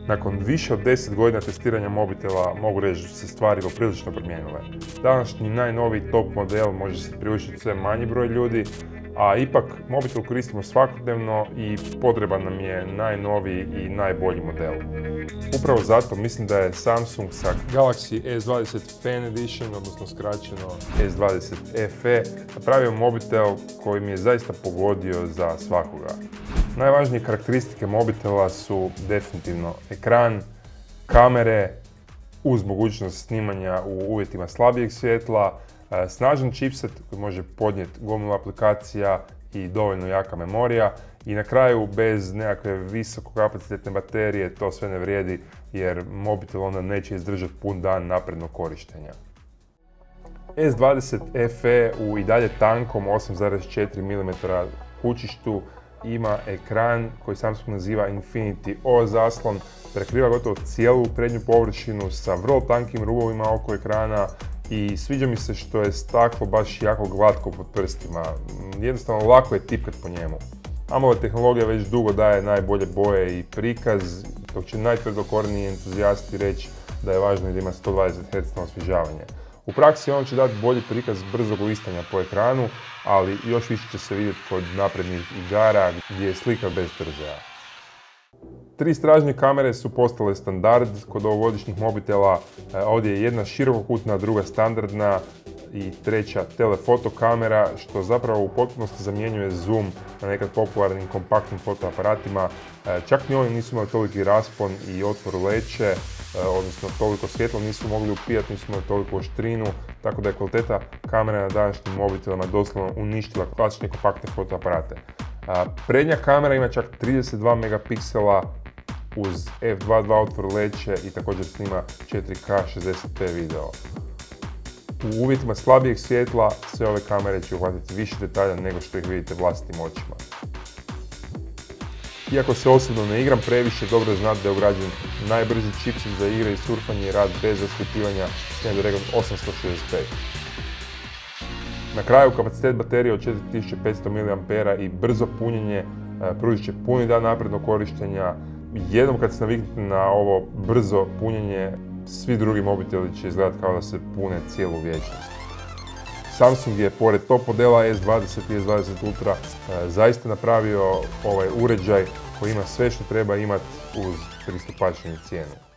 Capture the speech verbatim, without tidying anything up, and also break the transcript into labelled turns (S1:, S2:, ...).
S1: Nakon više od deset godina testiranja mobitela mogu reći da su se stvari poprilično promijenile. Današnji najnoviji top model može se priuštiti sve manji broj ljudi, a ipak mobitel koristimo svakodnevno i potreban nam je najnoviji i najbolji model. Upravo zato mislim da je Samsung sa Galaxy S dvadeset Fan Edition, odnosno skraćeno S dvadeset F E, napravio mobitel koji mi je zaista pogodio za svakoga. Najvažnije karakteristike mobitela su definitivno ekran, kamere, uz mogućnost snimanja u uvjetima slabijeg svjetla, snažan chipset koji može podnijeti gomilu aplikacija i dovoljno jaka memorija i na kraju bez nekakve visokokapacitetne baterije to sve ne vrijedi jer mobitel onda neće izdržati pun dan naprednog korištenja. S dvadeset F E u i dalje tankom osam zarez četiri milimetra kućištu ima ekran koji Samsung naziva Infinity O zaslon, prekriva gotovo cijelu prednju površinu sa vrlo tankim rubovima oko ekrana i sviđa mi se što je staklo baš jako glatko pod prstima. Jednostavno lako je tipkat po njemu. AMOLED tehnologija već dugo daje najbolje boje i prikaz, dok će najtvrdokorniji entuzijasti reći da je važno i da ima sto dvadeset herca osvježavanje. U praksi on će dati bolji prikaz brzog listanja po ekranu, ali još više će se vidjeti kod naprednih igara gdje je slika bez držaja. Tri stražnje kamere su postale standard kod ovogodišnjih mobitela. Ovdje je jedna širokokutna, druga standardna i treća telefoto kamera, što zapravo u potpunosti zamjenjuje zoom na nekad popularnim kompaktnim fotoaparatima. Čak ni oni nisu imali toliki raspon i otvor leće, odnosno toliko svjetla nisu mogli upijati, nisu imali toliko oštrinu, tako da je kvaliteta kamera na današnjim mobitelima doslovno uništila klasične kompaktne fotoaparate. Prednja kamera ima čak trideset dva megapiksela uz F dva dva otvor leće i također snima četiri K šezdeset P video. U uvjetima slabijeg svjetla sve ove kamere će uhvatiti više detalja nego što ih vidite vlastitim očima. Iako se osobno ne igram previše, dobro je znati da je ugrađen najbrži chipset za igre i surfanje i rad bez osvjetljivanja Snapdragon osamsto šezdeset pet. Na kraju kapacitet baterije od četiri tisuće petsto miliampera i brzo punjenje pružit će puni dan naprednog korištenja. Jednom kad se naviknete na ovo brzo punjenje, svi drugi mobiteli će izgledati kao da se pune cijelu vječnost. Samsung je pored top modela S dvadeset i S dvadeset Ultra zaista napravio ovaj uređaj koji ima sve što treba imati uz pristupačniju cijenu.